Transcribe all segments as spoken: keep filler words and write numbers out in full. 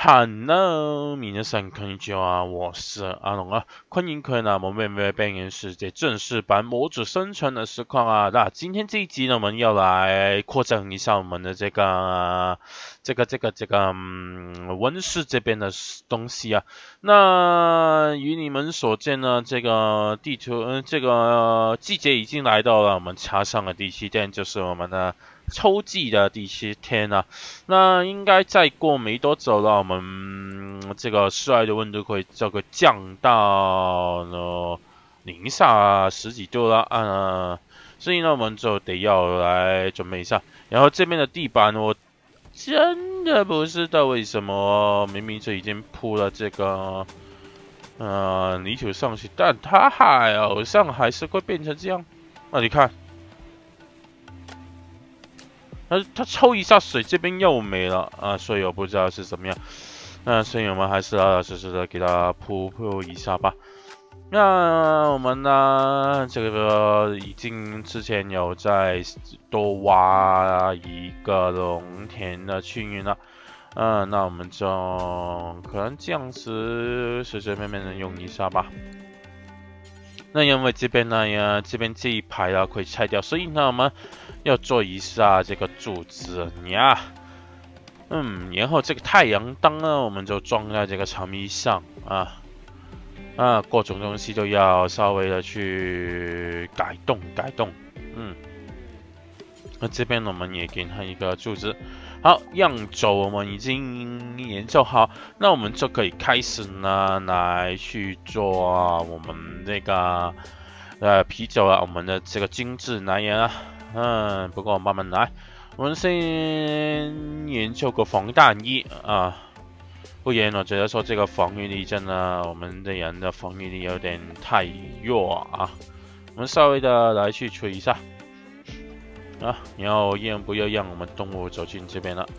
Hello，皆さんこんにちは，我是阿龙啊，欢迎回来我们妹妹扮演世界正式版模组生存的实况啊。那今天这一集呢，我们要来扩展一下我们的这个、这个、这个、这个嗯温室这边的东西啊。那与你们所见呢，这个地图，嗯、呃，这个季节已经来到了，我们插上了第七天，就是我们的秋季的第七天啊。那应该再过没多久了，我们、嗯、这个室外的温度会这个降到呢零下十几度了，呃，所以呢我们就得要来准备一下。然后这边的地板我真的不知道为什么，明明就已经铺了这个呃泥土上去，但它好像还是会变成这样。啊，你看。它它抽一下水，这边又没了啊，所以我不知道是怎么样。那所以我们还是老老实实的给它铺铺一下吧。那我们呢，这个已经之前有在多挖一个农田的区域了。嗯、呃，那我们就可能这样子随随便便的用一下吧。那因为这边呢，呀，这边这一排啊可以拆掉，所以呢，我们要做一下这个柱子呀。嗯，然后这个太阳灯呢，我们就装在这个墙壁上啊啊，各种东西都要稍微的去改动改动。嗯，那这边我们也给它一个柱子。好，样轴我们已经研究好，那我们就可以开始呢来去做我们这个呃啤酒啊，我们的这个精致男人啊，嗯，不过慢慢来，我们先研究个防弹衣啊，不然我觉得说这个防御力真的，我们的人的防御力有点太弱啊，我们稍微的来去吹一下。啊，然后依然不要让我们动物走进这边了。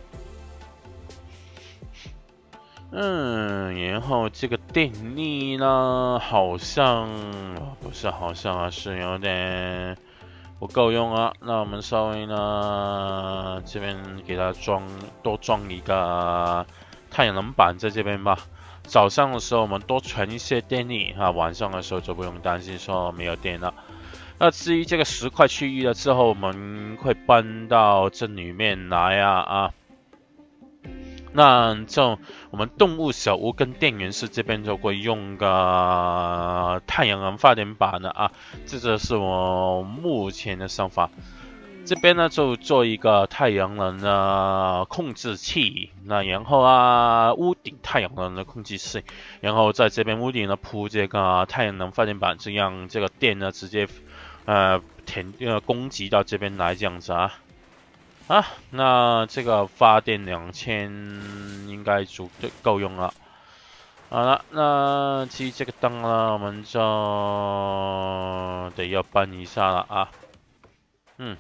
嗯，然后这个电力呢，好像不是好像啊，是有点不够用啊。那我们稍微呢，这边给它装多装一个太阳能板在这边吧。早上的时候我们多存一些电力啊，晚上的时候就不用担心说没有电了。那至于这个十块区域了之后，我们会搬到这里面来啊啊。那就我们动物小屋跟电源室这边就会用个太阳能发电板的啊，这就是我目前的想法。这边呢就做一个太阳能的控制器，那然后啊屋顶太阳能的控制器，然后在这边屋顶呢铺这个太阳能发电板，这样这个电呢直接呃填呃供给到这边来这样子啊。啊，那这个发电两千应该足够用了。好了，那至于这个灯呢，我们就得要搬一下了啊。嗯，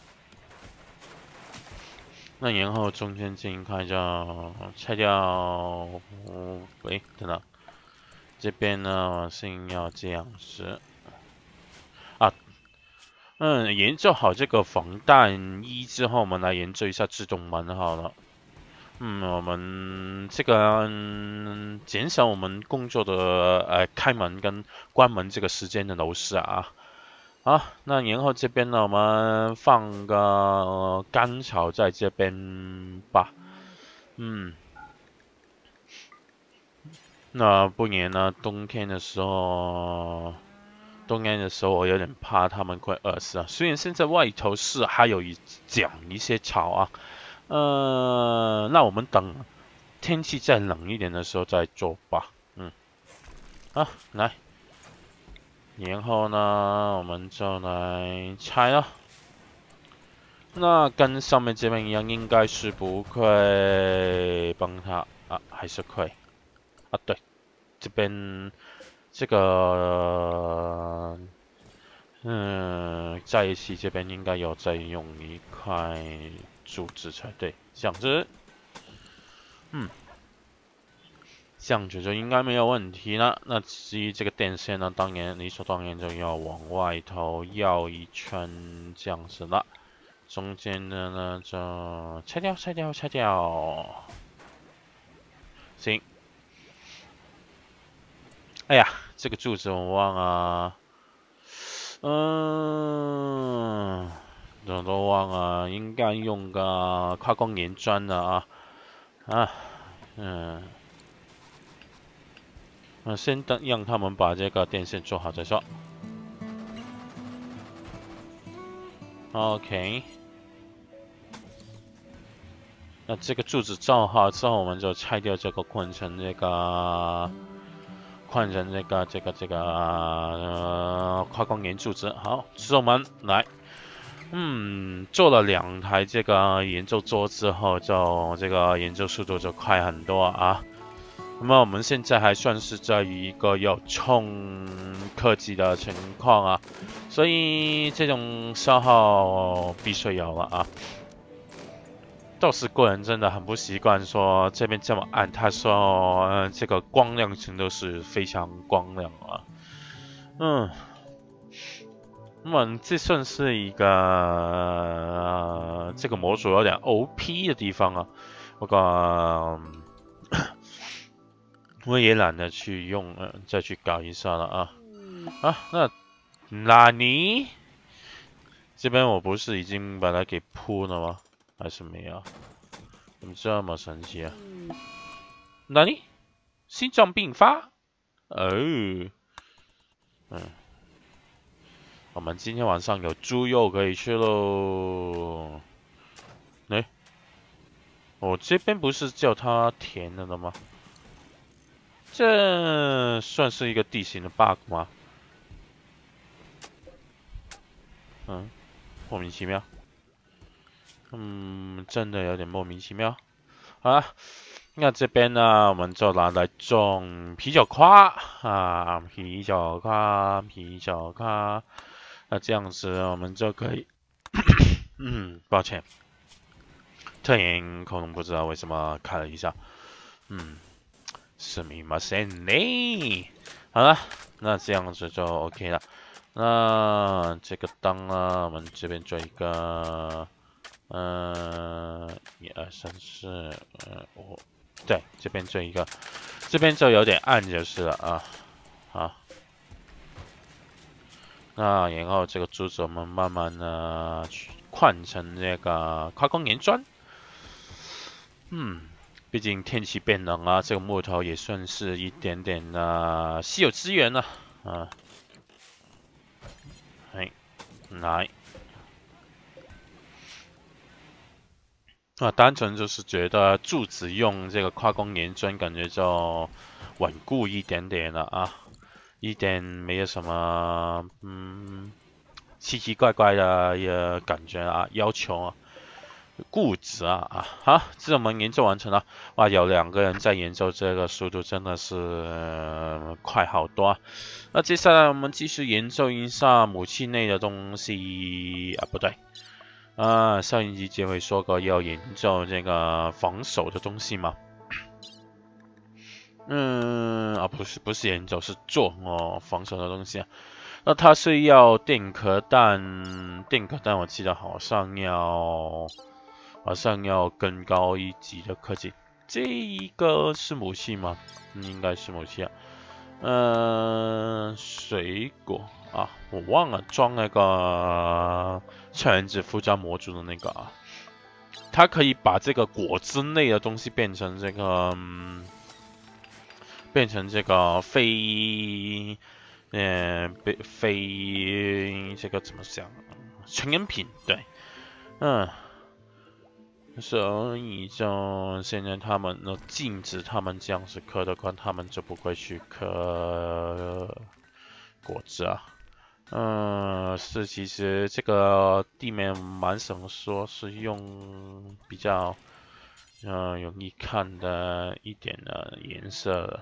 那然后中间这一块就拆掉。喂，等等，这边呢我先要这样子啊。嗯，研究好这个防弹衣之后，我们来研究一下自动门好了。嗯，我们这个、嗯、减少我们工作的呃开门跟关门这个时间的流失啊。好，那然后这边呢，我们放个、呃、干草在这边吧。嗯，那不然呢，冬天的时候。冬天的时候，我有点怕他们会饿死啊。虽然现在外头是还有一长一些草啊，呃，那我们等天气再冷一点的时候再做吧。嗯，好，来，然后呢，我们就来拆了。那跟上面这边一样，应该是不会帮他啊，还是会啊？对，这边。这个，嗯，在一起这边应该有再用一块柱子才对，这样子，嗯，这样子就应该没有问题了。那至于这个电线呢，当然理所当然就要往外头绕一圈这样子了。中间的呢就拆掉、拆掉、拆掉，行。 哎呀，这个柱子我忘了，嗯，我都忘了，应该用个跨光岩砖的啊啊，嗯，那先等让他们把这个电线做好再说。OK， 那这个柱子造好之后，我们就拆掉这个换成这个。换成这个这个这个呃跨光岩柱子，好，之后我们来，嗯，做了两台这个研究桌之后，就这个研究速度就快很多啊。那么我们现在还算是在于一个有冲科技的情况啊，所以这种消耗必须有了啊。倒是个人真的很不习惯，说这边这么暗，他说、呃、这个光亮程度是非常光亮啊。嗯，那么这算是一个、呃、这个模组有点 O P 的地方啊。不过、呃、我也懒得去用，呃，再去搞一下了啊。啊，那纳尼？这边我不是已经把它给铺了吗？还是没有？怎么这么神奇啊？纳尼？心脏病发？哦，嗯，我们今天晚上有猪肉可以吃喽。哎，我这边不是叫它甜的了吗？这算是一个地形的 bug 吗？嗯，莫名其妙。嗯，真的有点莫名其妙。好啦，那这边呢，我们就拿来种啤酒花啊，啤酒花，啤酒花。那这样子我们就可以，嗯，抱歉，特研可能不知道为什么看了一下，嗯，是密码线呢。好了，那这样子就 OK 了。那这个灯呢，我们这边做一个，呃，一二三四，呃，五，对，这边做一个，这边就有点暗就是了啊，好。那然后这个柱子我们慢慢的去换成这个花岗岩砖。嗯，毕竟天气变冷啊，这个木头也算是一点点的稀有资源了啊。哎，来，啊，单纯就是觉得柱子用这个花岗岩砖感觉就稳固一点点了啊，一点没有什么嗯奇奇怪怪的也感觉啊，要求啊。固执啊啊！好，这我们研究完成了。哇，有两个人在研究，这个速度真的是、呃、快好多啊。那接下来我们继续研究一下武器内的东西啊，不对啊，上一集结尾说过要研究这个防守的东西嘛。嗯啊，不是不是研究，是做哦防守的东西啊。那它是要电壳弹，电壳弹我记得好像要。好像要更高一级的科技，这一个是武器吗？应该是武器啊。嗯，水果啊，我忘了装那个全子附加模组的那个啊。它可以把这个果汁类的东西变成这个，嗯、变成这个非，呃，非非这个怎么讲？成人品，对，嗯。所以就现在他们呢禁止他们这样子磕的话，他们就不会去磕果子啊。嗯，是其实这个地面蛮省说是用比较嗯容易看的一点的颜色。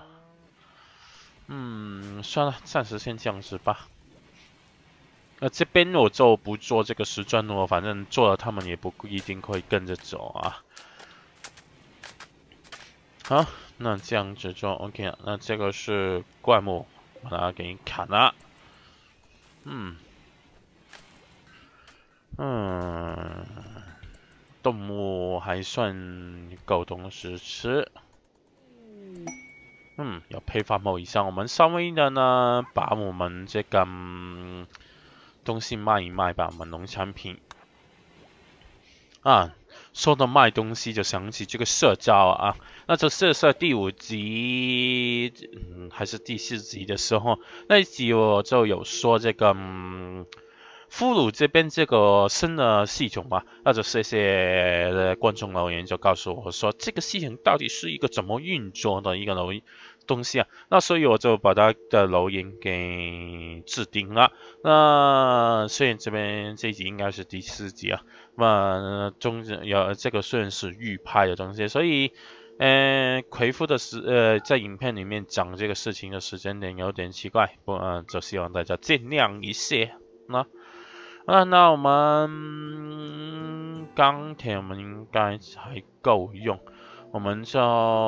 嗯，算了，暂时先这样子吧。那这边我就不做这个石砖了，反正做了他们也不一定会跟着走啊。好，那这样子就 OK 了。那这个是灌木，把它给砍了。嗯嗯，动物还算够东西吃。 嗯，有配发某以上，我们稍微的呢，把我们这个、嗯、东西卖一卖吧，我们农产品啊。说到卖东西，就想起这个社交啊。那就社社第五集，嗯，还是第四集的时候，那一集我就有说这个，嗯，俘虏这边这个新的系统嘛，那就谢谢观众留言就告诉我说，这个系统到底是一个怎么运作的一个留东西啊。那所以我就把它的留言给置顶了。那虽然这边这一集应该是第四集啊。那中有这个虽然是预拍的东西，所以，呃，回复的时呃，在影片里面讲这个事情的时间点有点奇怪，不，呃，就希望大家见谅一些。那，啊，那我们钢铁我们应该还够用，我们就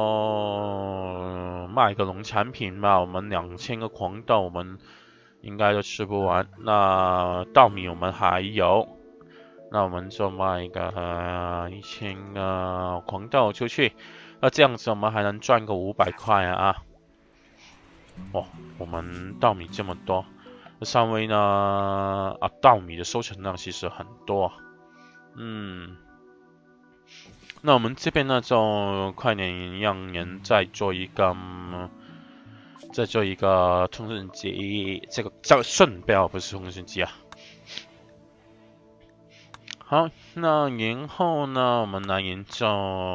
卖个农产品吧，我们两千个黄豆我们应该都吃不完，那稻米我们还有。那我们就卖一个呃一千个黄豆出去，那这样子我们还能赚个五百块啊！哦，我们稻米这么多，稍微呢啊稻米的收成量其实很多，嗯，那我们这边呢就快点让人再做一个，嗯、再做一个通讯机，这个叫顺标不是通讯机啊。好，那然后呢，我们来研究，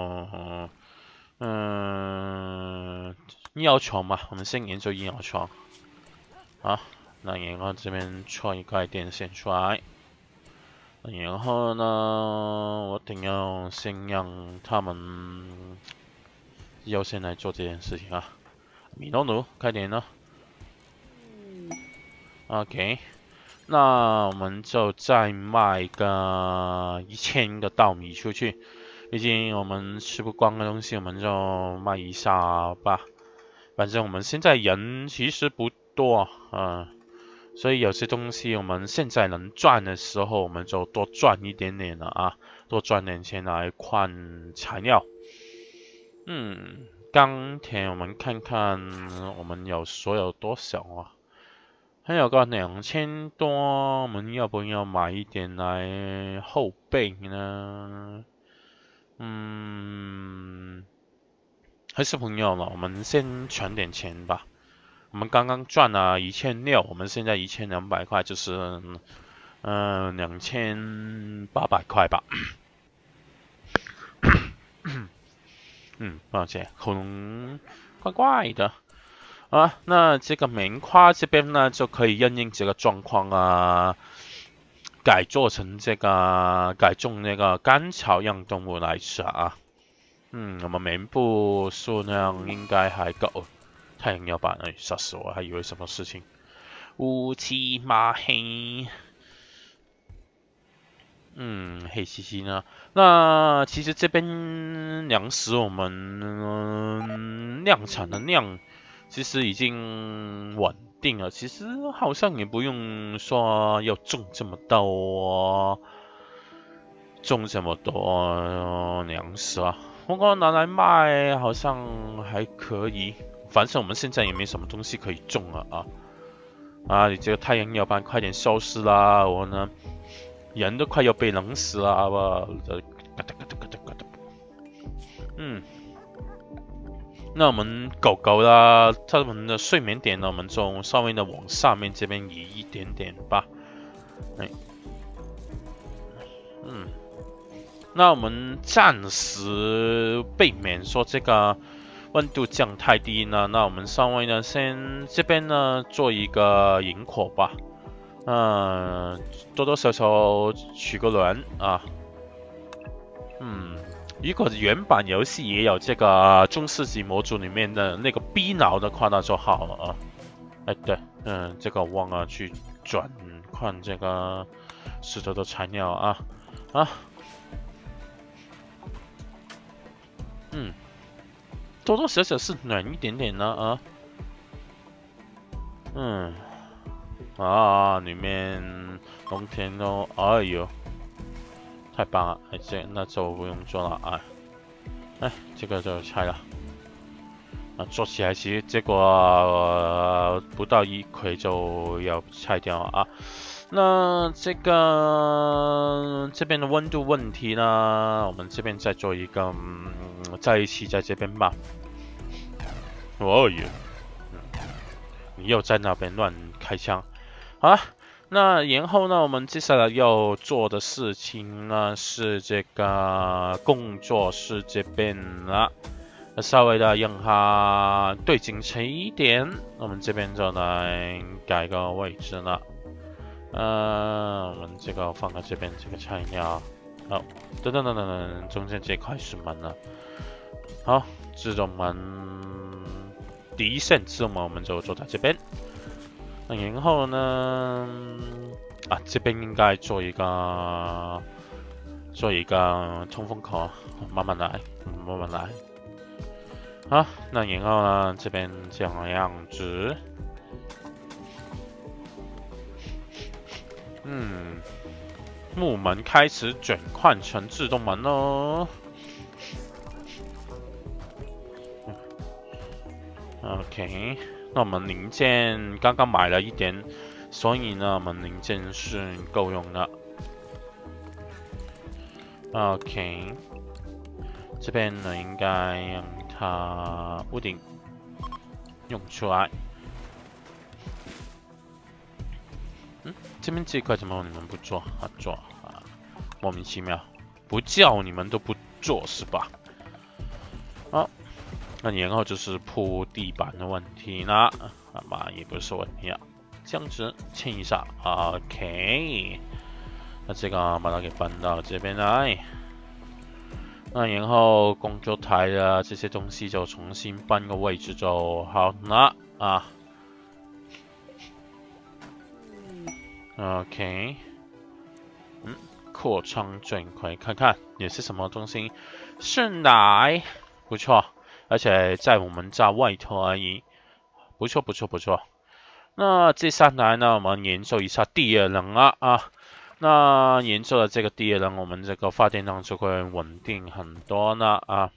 嗯，医疗床吧。我们先研究医疗床。好，那然后这边戳一块电线出来。然后呢，我得要先让他们优先来做这件事情啊。米诺奴，快点呢。OK。那我们就再卖个一千个稻米出去，毕竟我们吃不光的东西，我们就卖一下吧。反正我们现在人其实不多，嗯，所以有些东西我们现在能赚的时候，我们就多赚一点点了啊，多赚点钱来换材料。嗯，钢铁我们看看我们有所有多少啊？还有个两千多，我们要不要买一点来后备呢？嗯，还是不用了，我们先存点钱吧。我们刚刚赚了一千六，我们现在一千两百块，就是嗯两千八百块吧。嗯，抱歉，喉咙怪怪的。啊，那这个棉花这边呢，就可以因应这个状况啊，改做成这个改种那个甘草让动物来吃啊。嗯，我们棉布数量应该还够。太阳要板，哎，吓死我，还以为什么事情。乌漆嘛黑。嗯，黑漆漆呢。那其实这边粮食我们、嗯、量产的量。其实已经稳定了，其实好像也不用说要种这么多，种这么多粮食啊。不过拿来卖好像还可以，反正我们现在也没什么东西可以种了啊。啊，你这个太阳要不然快点消失啦，我呢人都快要被冷死了，我嗯。那我们狗狗啦，它们的睡眠点呢，我们就稍微的往上面这边移一点点吧。哎，嗯，那我们暂时避免说这个温度降太低呢，那我们稍微呢先这边呢做一个引火吧。嗯，多多少少取个卵啊。嗯。如果原版游戏也有这个中世纪模组里面的那个 B 脑的话，那就好了啊。哎，对，嗯，这个忘了去转换这个石头的材料啊啊，嗯，多多少少是暖一点点呢啊，嗯，啊，里面冬天都，哎呦，太棒了，哎，这那就不用做了啊。哎，这个就拆了。 啊，做起来其实结果、呃、不到一回就要拆掉啊。那这个这边的温度问题呢，我们这边再做一个，嗯、在一起在这边吧。哦耶，嗯，你又在那边乱开枪，好了。那然后呢，我们接下来要做的事情呢是这个工作室这边了。稍微的让它对紧齐一点，我们这边就来改个位置了。呃，我们这个放在这边，这个菜鸟。好，等等等等等，中间这块是门了。好，自动门第一线自动门我们就做在这边。那然后呢，啊，这边应该做一个做一个通风口，慢慢来，慢慢来。好，那然后呢，这边这样子，嗯，木门开始转换成自动门喽。OK， 那我们零件刚刚买了一点，所以呢，我们零件是够用的。OK， 这边呢应该让它屋顶用出来。嗯，这边这一块怎么你们不做啊？做啊，莫名其妙，不叫你们都不做是吧？好，那然后就是铺地板的问题啦，好吧，也不是问题啊。这样子清一下 ，OK。那这个把它给搬到这边来。那然后工作台的这些东西就重新搬个位置就好了啊。OK， 嗯，扩张转回看看也是什么东西？是奶，不错，而且在我们家外头而已，不错不错不错。那接下来呢，我们研究一下第二轮啊啊。那研究了这个第二轮，我们这个发电量就会稳定很多呢啊。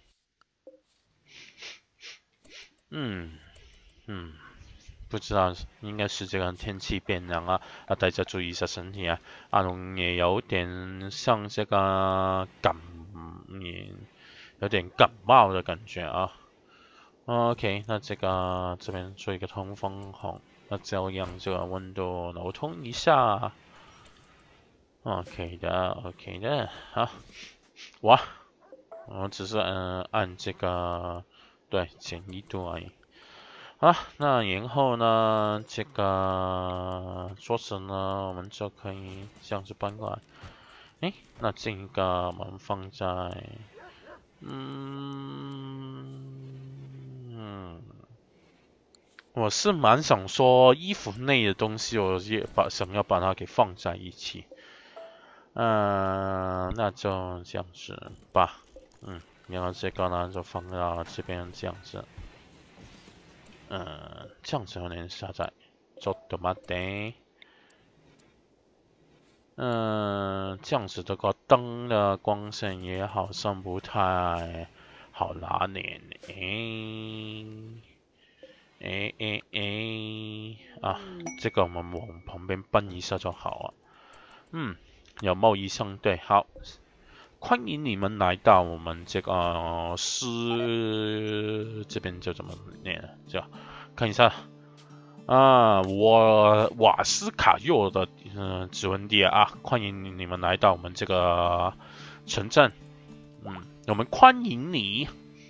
嗯嗯。不知道，应该是这个天气变凉啊，啊，大家注意一下身体啊。阿龙也有点像这个感，也有点感冒的感觉啊。OK， 那这个这边做一个通风孔，那这样这个温度流通一下。OK 的 ，OK 的，好，哇，我只是嗯、呃、按这个对减一度而已。好，那然后呢，这个桌子呢，我们就可以这样子搬过来。诶，那这个我们放在，嗯嗯，我是蛮想说衣服内的东西，我也把想要把它给放在一起。嗯、呃，那就这样子吧。嗯，然后这个呢就放到这边这样子。嗯，这样子有点狭窄，ちょっと待って。嗯，这样子这个灯的光线也好像不太好拿捏。诶，诶诶诶，啊，这个我们往旁边搬一下就好啊。嗯，有贸易相对，好，欢迎你们来到我们这个师这边就怎么念？就看一下。啊，我瓦斯卡右的嗯、呃、指纹地啊，欢迎你们来到我们这个城镇，嗯，我们欢迎你。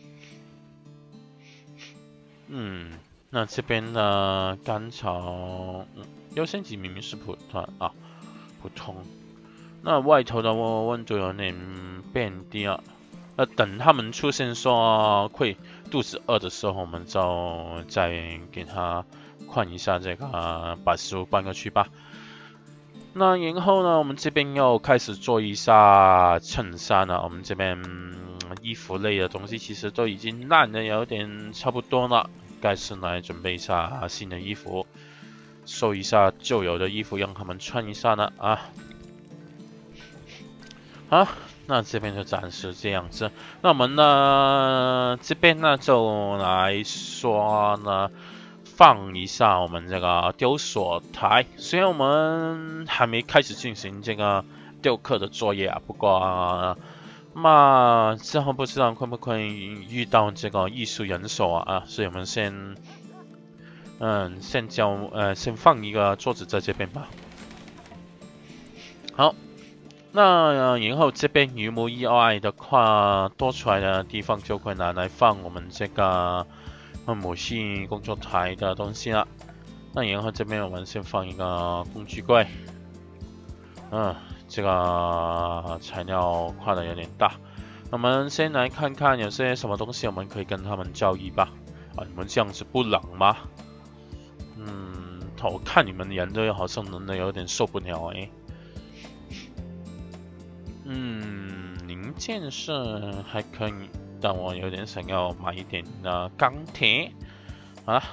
嗯，那这边的甘草，嗯，优先级明明是普通啊，普通。那外头的温度有点变低啊，那等他们出现说会肚子饿的时候，我们就再给他。换一下这个，把食物搬过去吧。那然后呢，我们这边要开始做一下衬衫了。我们这边、嗯、衣服类的东西其实都已经烂的有点差不多了，该是来准备一下新的衣服，收一下旧有的衣服，让他们穿一下呢啊。好， 那这边就暂时这样子。那我们呢这边呢就来说呢，放一下我们这个雕锁台。虽然我们还没开始进行这个雕刻的作业啊，不过那之后不知道会不会遇到这个艺术人手啊啊，所以我们先嗯先交呃先放一个桌子在这边吧。好。那然后这边如无意外的话，多出来的地方就会拿来放我们这个母系工作台的东西了。那然后这边我们先放一个工具柜，嗯，这个材料画的有点大。我们先来看看有些什么东西我们可以跟他们交易吧。啊，你们这样子不冷吗？嗯，我看你们人都好像冷的有点受不了哎。嗯，零件是还可以，但我有点想要买一点的钢铁啊。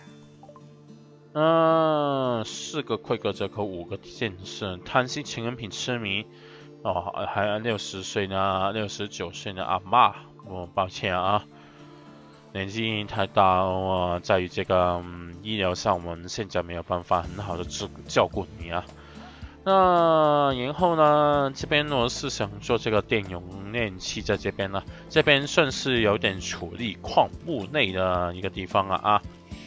嗯，四个规格折扣，五个剑士，贪心情人品痴迷。哦，还有六十岁的、六十九岁的阿嬷，我、哦、抱歉啊，年纪太大，我、呃、在于这个、嗯、医疗上，我们现在没有办法很好的照照顾你啊。那然后呢，这边我是想做这个电容炼器在这边呢，这边算是有点处理矿物类的一个地方了啊。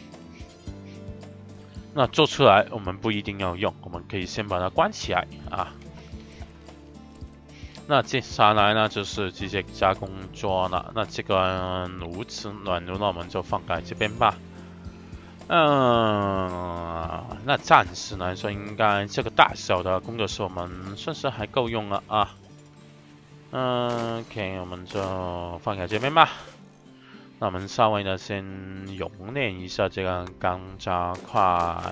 那做出来我们不一定要用，我们可以先把它关起来啊。那接下来呢就是机械加工桌了，那这个炉子暖炉呢我们就放在这边吧。嗯，那暂时来说，应该这个大小的工作室我们算是还够用了啊。嗯 ，OK， 我们就放在这边吧。那我们稍微的先熔炼一下这个钢渣块。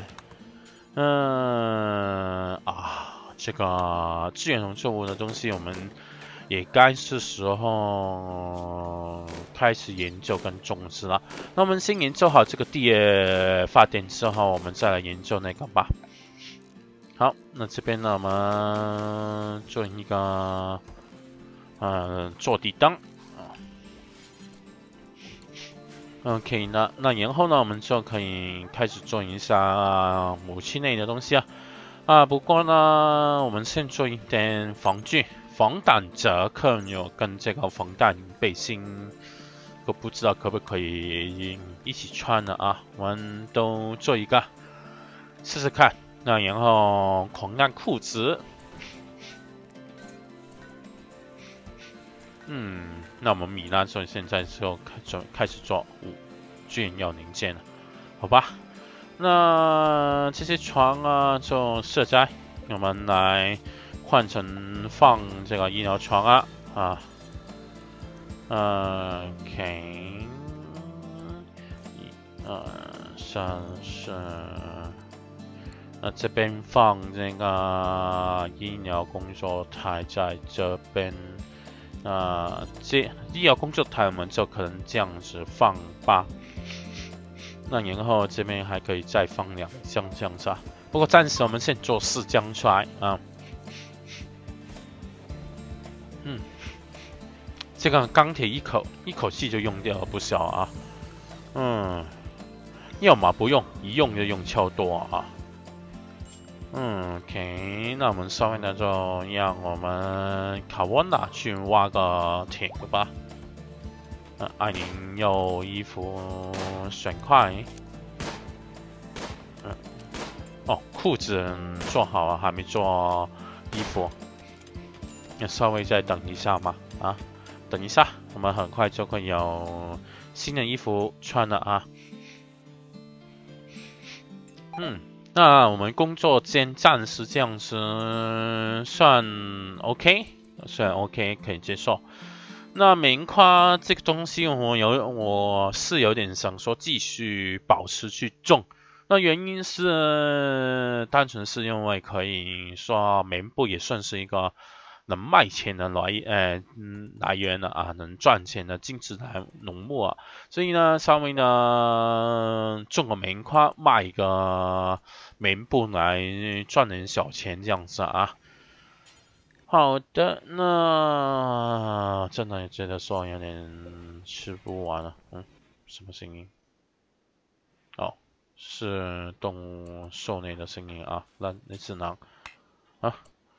嗯啊，这个资源农作物的东西我们也该是时候开始研究跟种植了。那我们先研究好这个地热发电之后，我们再来研究那个吧。好，那这边呢，我们做一个呃坐地灯。OK， 那那然后呢，我们就可以开始做一下武器类的东西啊。啊，不过呢，我们先做一点防具。防弹夹克有跟这个防弹背心，都不知道可不可以一起穿的啊？我们都做一个试试看。那然后狂弹裤子，嗯，那我们米拉说现在就开始开始做五卷要零件了，好吧？那这些床啊就设在我们来。换成放这个医疗床啊啊，呃 ，OK， 呃，三是，那这边放这个医疗工作台在这边，呃，这医疗工作台我们就可能这样子放吧。那然后这边还可以再放两箱这样子啊，不过暂时我们先做四箱出来啊。嗯，这个钢铁一口一口气就用掉了不少啊。嗯，要么不用，一用就用超多啊。嗯 ，OK， 那我们稍微呢就让我们卡温娜去挖个铁吧。呃，艾琳有衣服选块。嗯，哦，裤子做好了，还没做衣服。要稍微再等一下嘛，啊，等一下，我们很快就会有新的衣服穿了啊。嗯，那我们工作间暂时这样子算 OK， 算 OK 可以接受。那棉花这个东西我有我是有点想说继续保持去种，那原因是单纯是因为可以说棉布也算是一个。能卖钱的来呃嗯来源了啊，能赚钱的精致的农牧啊，所以呢，稍微呢种个棉花，卖一个棉布来赚点小钱这样子啊。 好的，那真的觉得说有点吃不完了。嗯，什么声音？哦，是动物兽类的声音啊。那那只狼啊，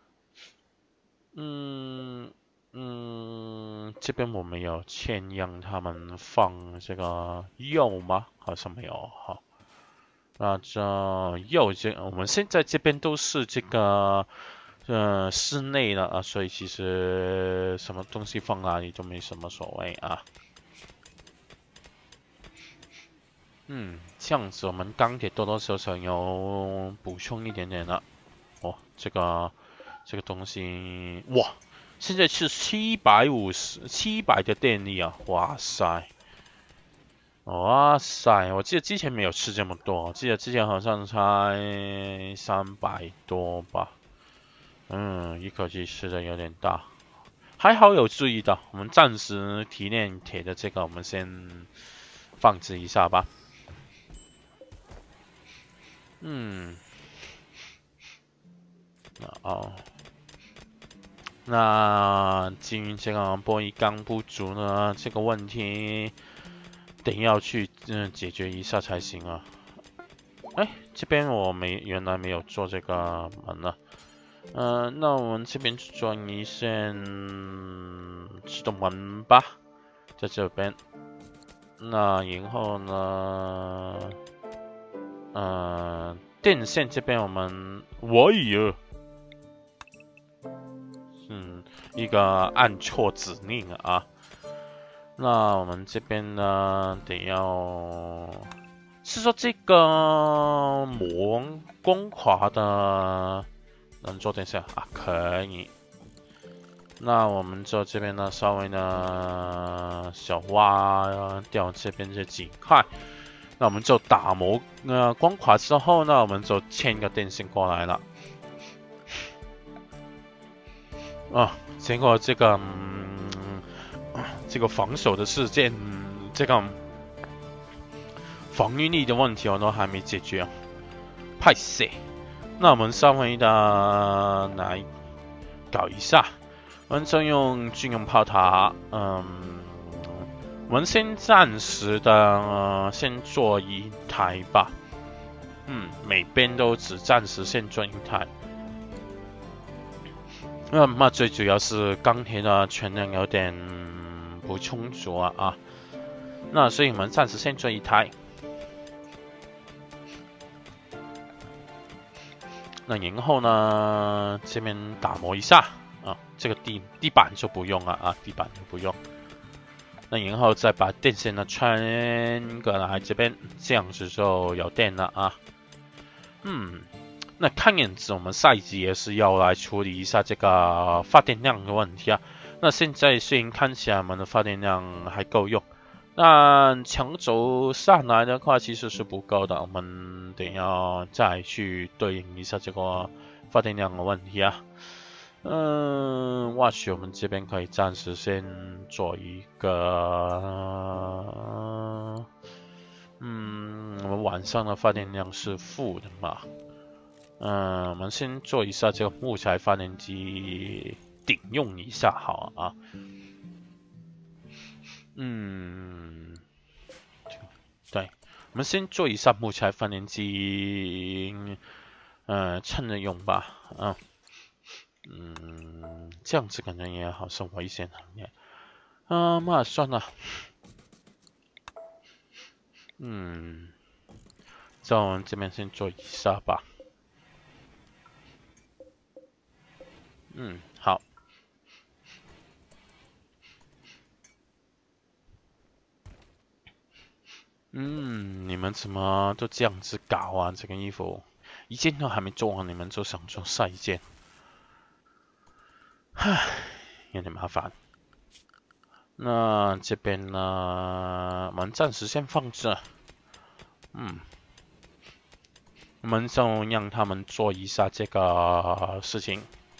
嗯嗯，这边我们有欠让他们放这个肉吗？好像没有哈。那这肉这我们现在这边都是这个。呃，室内的啊，所以其实什么东西放哪里都没什么所谓啊。嗯，这样子我们钢铁多多少少有补充一点点了。哦，这个这个东西，哇，现在是七百五十七百的电力啊！哇塞，哇塞，我记得之前没有吃这么多，记得之前好像才三百多吧。嗯，一口气吃的有点大，还好有注意到。我们暂时提炼铁的这个，我们先放置一下吧。嗯，哦，那基于这个玻璃钢不足呢，这个问题得要去嗯解决一下才行啊。哎，这边我没原来没有做这个门呢。嗯、呃，那我们这边装一线自动门吧，在这边。那然后呢，呃，电线这边我们，我有，嗯，一个按错指令啊。那我们这边呢，得要是说这个磨光滑的。能做电线啊，可以。那我们就这边呢，稍微呢小挖掉这边这几块。那我们就打磨呃光滑之后呢，我们就牵一个电线过来了。啊，结果这个、嗯、这个防守的事件，这个防御力的问题我都还没解决，派谁？那我们稍微的来搞一下，我们就用军用炮塔，嗯，我们先暂时的、呃、先做一台吧，嗯，每边都只暂时先做一台。那么最主要是钢铁的存量有点不充足啊啊，那所以我们暂时先做一台。那然后呢，这边打磨一下啊，这个地地板就不用了啊，地板就不用。那然后再把电线呢穿过来这边，这样子就有电了啊。嗯，那看样子我们下一集也是要来处理一下这个发电量的问题啊。那现在虽然看起来我们的发电量还够用。那抢走上来的话其实是不够的，我们得要再去对应一下这个发电量的问题啊。嗯，或许我们这边可以暂时先做一个，嗯，我们晚上的发电量是负的嘛。嗯，我们先做一下这个木材发电机顶用一下好啊。嗯，对，我们先做一下木材发电机，呃，趁着用吧，啊，嗯，这样子感觉也好像危险很点，啊，那算了，嗯，在我们这边先做一下吧，嗯，好。嗯，你们怎么都这样子搞啊？这个衣服一件都还没做完，你们就想做下一件，唉，有点麻烦。那这边呢，我们暂时先放着。嗯，我们就让他们做一下这个事情。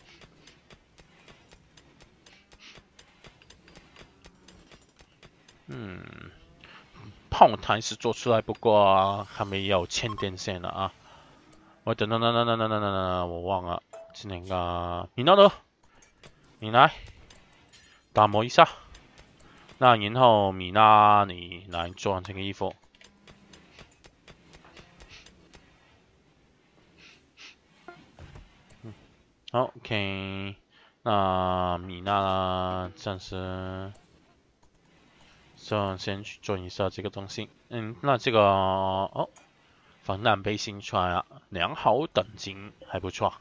嗯。炮台是做出来，不过还没有牵电线了啊！我等等等等等等等等等，我忘了是那个米诺多， 你来打磨一下。那然后米娜，你来做这个衣服。嗯，好 ，OK。那米娜呢，暂时就先去做一下这个东西。嗯，那这个哦，防弹背心穿啊，良好等级，还不错。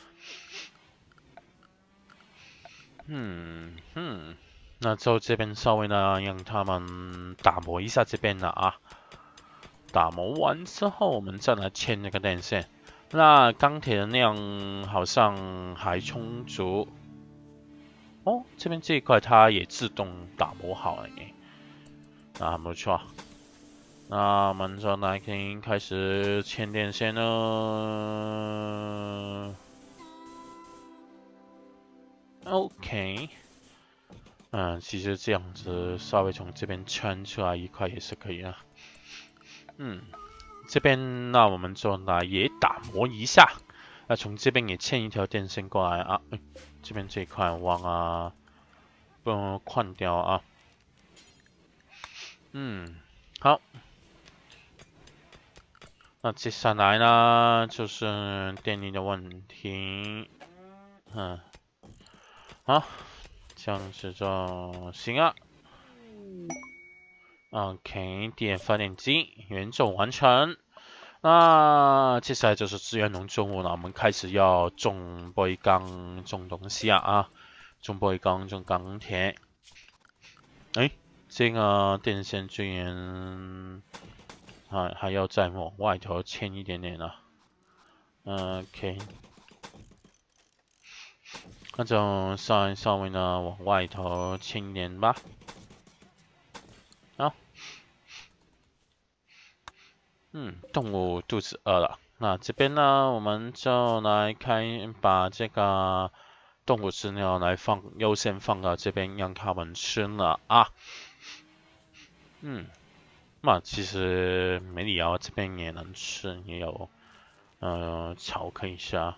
嗯嗯，那就这边稍微呢，让他们打磨一下这边了啊。打磨完之后，我们再来牵那个电线。那钢铁的量好像还充足。哦，这边这一块它也自动打磨好了耶，那很不错。那我们就来可以开始牵电线了。OK。嗯，其实这样子稍微从这边圈出来一块也是可以的。嗯，这边那我们就来也打磨一下。那从这边也牵一条电线过来啊。嗯，这边这一块忘啊，不能换掉啊。嗯，好。那接下来呢，就是电力的问题。嗯，好。这样子就行啊。OK， 电发电机原种完成。那接下来就是资源农作物了，我们开始要种杯缸，种东西啊啊，种杯缸，种钢铁。哎，这个电线居然还还要再往外头牵一点点啊。OK。那就稍微稍微呢往外头牵一点吧。好。嗯，动物肚子饿了。那这边呢，我们就来开把这个动物饲料来放，优先放到这边，让它们吃了啊。嗯，那其实梅里奥这边也能吃，也有呃草可以下。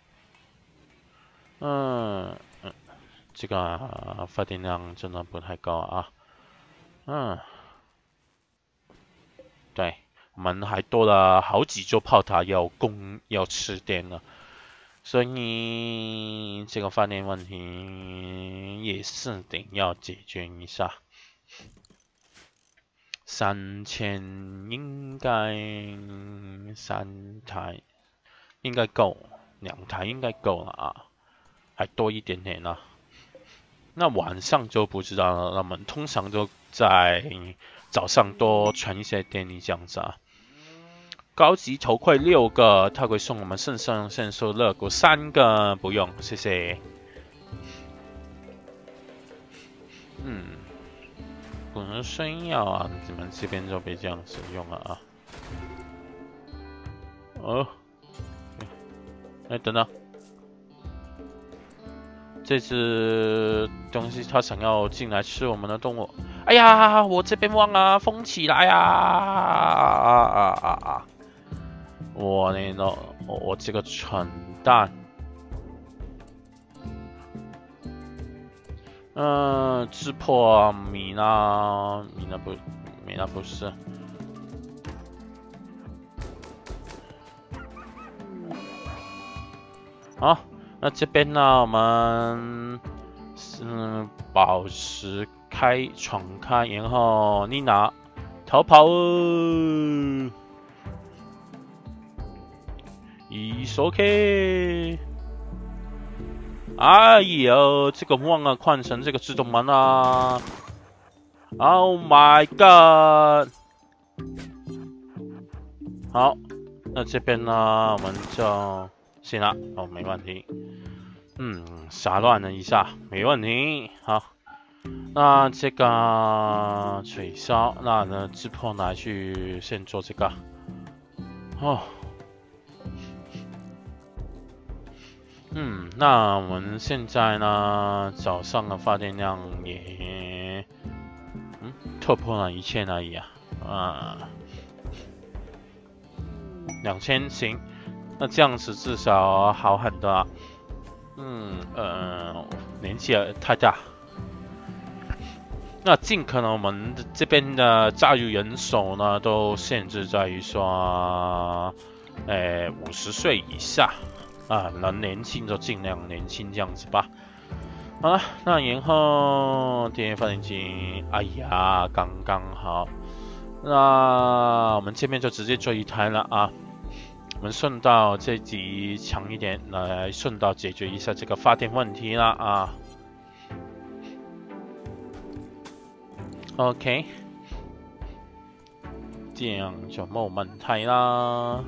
嗯嗯，这个发电量真的不太高啊。嗯，对。我们还多了好几座炮塔要供要吃电了，所以这个发电问题也是得要解决一下。三千应该三台应该够，两台应该够了啊，还多一点点呢。那晚上就不知道了，那我们通常都在早上多传一些电力这样子啊。高级头盔六个，他会送我们肾上腺素热狗三个，不用，谢谢。嗯，不能炫耀啊，你们这边就别这样子用了啊。哦，哎，等等，这只东西它想要进来吃我们的动物。哎呀，我这边忘了封起来啊啊啊啊啊！我那个，我这个蠢蛋。嗯，吃破米娜，米娜不，米娜不是。好，那这边呢，我们嗯保持开闯开，然后妮娜逃跑哦。It's OK。哎呦，这个忘了换成这个自动门啊 ！Oh my god！ 好，那这边呢，我们就行了，哦，没问题。嗯，杂乱了一下，没问题。好，那这个取消，那呢，智破拿去先做这个。哦。嗯，那我们现在呢，早上的发电量也，嗯，突破了一千而已啊，啊，两千行，那这样子至少好很多啊。 嗯呃年纪太大。那尽可能我们这边的加入人手呢，都限制在于说，呃，五十岁以下啊，能年轻就尽量年轻这样子吧。好了，那然后电源发电机，哎呀，刚刚好。那我们这边就直接做一台了啊。我们顺道这集强一点，来顺道解决一下这个发电问题啦啊。OK， 這樣就冇問題啦。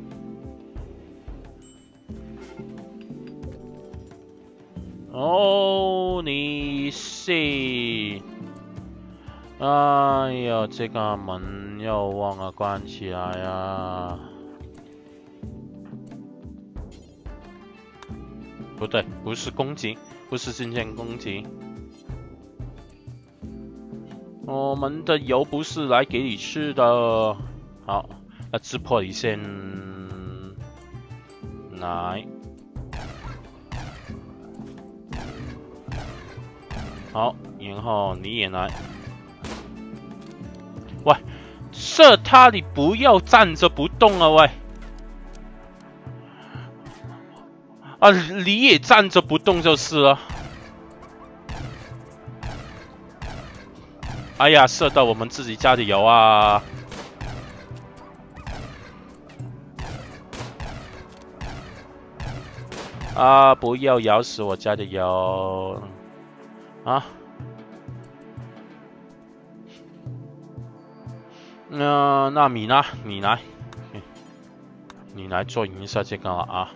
哦，你是，哎呀，這個門又忘了關起來啊！不對，不是攻擊，不是今天攻擊。我们的油不是来给你吃的。好，那支破你先来。好，然后你也来。喂，射他！你不要站着不动啊！喂，啊，你也站着不动就是了。哎呀，射到我们自己家的油啊！啊，不要咬死我家的油啊！那那米呢？你来，你来做一下这个啊！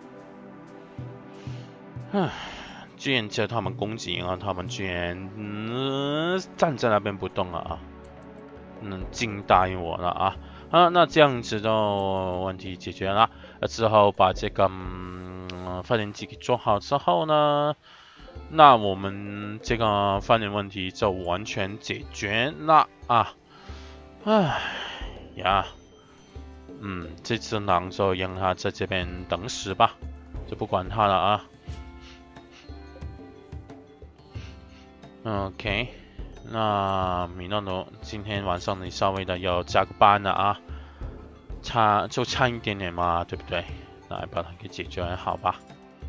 唉。居然叫他们攻击啊！他们居然嗯站在那边不动了啊！嗯，惊呆我了啊！啊，那这样子的问题解决了，之后把这个、嗯、发电机给做好之后呢，那我们这个发电问题就完全解决了啊！唉呀，嗯，这只狼就让它在这边等死吧，就不管它了啊！OK， 那米诺诺，今天晚上你稍微的要加个班了啊，差就差一点点嘛，对不对？来把它给解决好吧。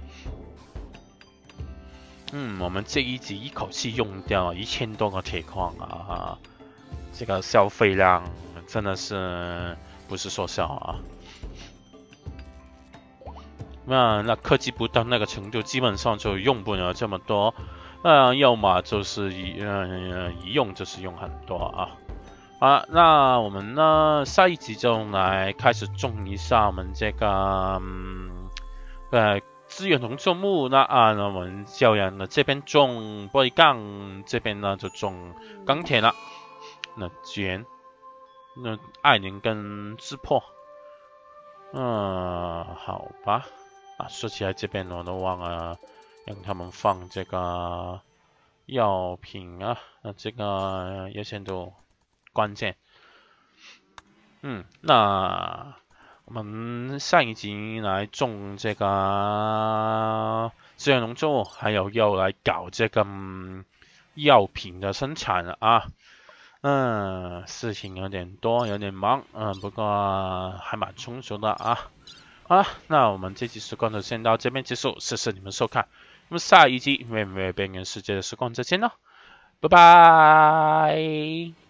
嗯，我们这一集一口气用掉一千多个铁矿啊，这个消费量真的是不是说笑啊？那那科技不到那个程度，基本上就用不了这么多。那要么就是一呃一用就是用很多啊，啊，那我们呢下一集就来开始种一下我们这个嗯呃资源农作物那啊，那我们教养的这边种玻璃钢，这边呢就种钢铁了，那居那艾琳跟支破，嗯，好吧，啊，说起来这边我都忘了。让他们放这个药品啊，那这个优先度关键。嗯，那我们上一集来种这个资源农作物，还有要来搞这个、嗯、药品的生产了啊。嗯，事情有点多，有点忙，嗯，不过还蛮充足的啊。好了，那我们这期时光就先到这边结束，谢谢你们收看。那么下一集《美美边缘世界的时光》再见喽，拜拜。